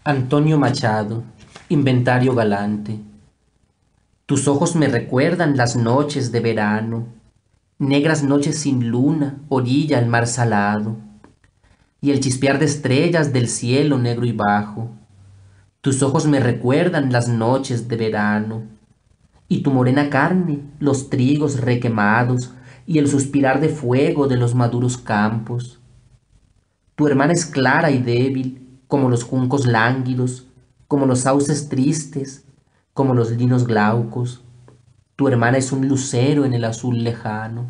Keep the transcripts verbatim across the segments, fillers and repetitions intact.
Antonio Machado, Inventario Galante. Tus ojos me recuerdan las noches de verano, negras noches sin luna, orilla al mar salado, y el chispear de estrellas del cielo negro y bajo. Tus ojos me recuerdan las noches de verano, y tu morena carne, los trigos requemados, y el suspirar de fuego de los maduros campos. Tu hermana es clara y débil, como los juncos lánguidos, como los sauces tristes, como los linos glaucos. Tu hermana es un lucero en el azul lejano.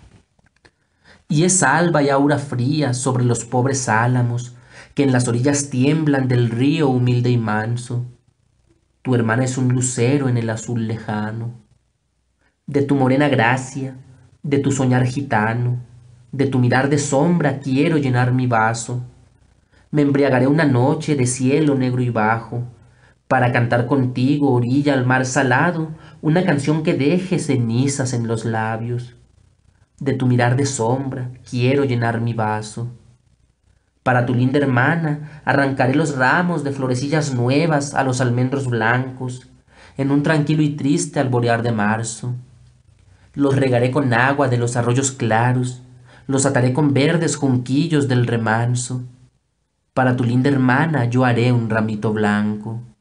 Y es alba y aura fría sobre los pobres álamos, que en las orillas tiemblan del río humilde y manso. Tu hermana es un lucero en el azul lejano. De tu morena gracia, de tu soñar gitano, de tu mirar de sombra quiero llenar mi vaso. Me embriagaré una noche de cielo negro y bajo, para cantar contigo orilla al mar salado, una canción que deje cenizas en los labios. De tu mirar de sombra quiero llenar mi vaso. Para tu linda hermana arrancaré los ramos de florecillas nuevas a los almendros blancos, en un tranquilo y triste alborear de marzo. Los regaré con agua de los arroyos claros, los ataré con verdes junquillos del remanso. Para tu linda hermana yo haré un ramito blanco.